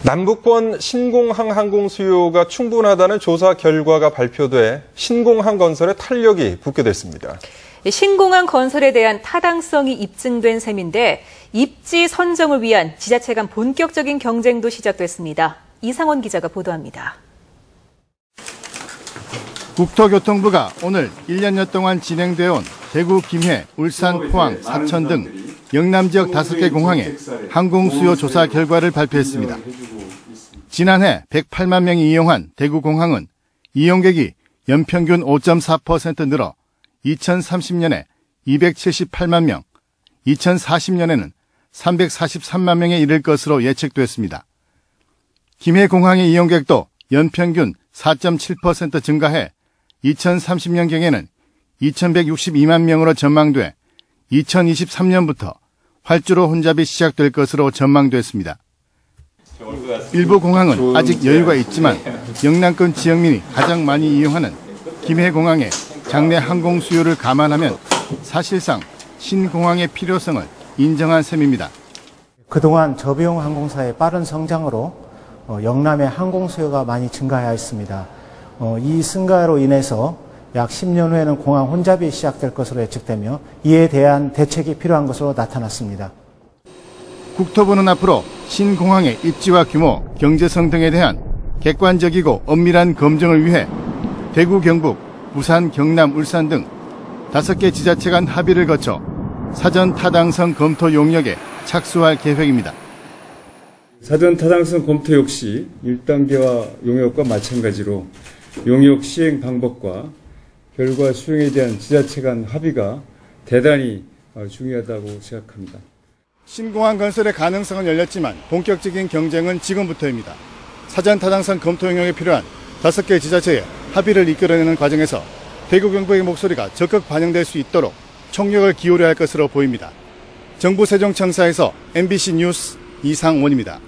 남북권 신공항 항공 수요가 충분하다는 조사 결과가 발표돼 신공항 건설에 탄력이 붙게 됐습니다. 신공항 건설에 대한 타당성이 입증된 셈인데 입지 선정을 위한 지자체 간 본격적인 경쟁도 시작됐습니다. 이상원 기자가 보도합니다. 국토교통부가 오늘 1년여 동안 진행되어 온 대구, 김해, 울산, 포항, 사천 등 영남 지역 5개 공항의 항공 수요 조사 결과를 발표했습니다. 지난해 108만 명이 이용한 대구 공항은 이용객이 연평균 5.4% 늘어 2030년에 278만 명, 2040년에는 343만 명에 이를 것으로 예측됐습니다. 김해 공항의 이용객도 연평균 4.7% 증가해 2030년경에는 2162만 명으로 전망돼 2023년부터 활주로 혼잡이 시작될 것으로 전망됐습니다. 일부 공항은 아직 여유가 있지만 영남권 지역민이 가장 많이 이용하는 김해공항의 장내 항공 수요를 감안하면 사실상 신공항의 필요성을 인정한 셈입니다. 그동안 저비용 항공사의 빠른 성장으로 영남의 항공 수요가 많이 증가하였습니다. 이 증가로 인해서 약 10년 후에는 공항 혼잡이 시작될 것으로 예측되며 이에 대한 대책이 필요한 것으로 나타났습니다. 국토부는 앞으로 신공항의 입지와 규모, 경제성 등에 대한 객관적이고 엄밀한 검증을 위해 대구, 경북, 부산, 경남, 울산 등 5개 지자체 간 합의를 거쳐 사전 타당성 검토 용역에 착수할 계획입니다. 사전 타당성 검토 역시 1단계와 용역과 마찬가지로 용역 시행 방법과 결과 수용에 대한 지자체 간 합의가 대단히 중요하다고 생각합니다. 신공항 건설의 가능성은 열렸지만 본격적인 경쟁은 지금부터입니다. 사전 타당성 검토 용역에 필요한 5개 지자체의 합의를 이끌어내는 과정에서 대구 경북의 목소리가 적극 반영될 수 있도록 총력을 기울여야 할 것으로 보입니다. 정부 세종청사에서 MBC 뉴스 이상원입니다.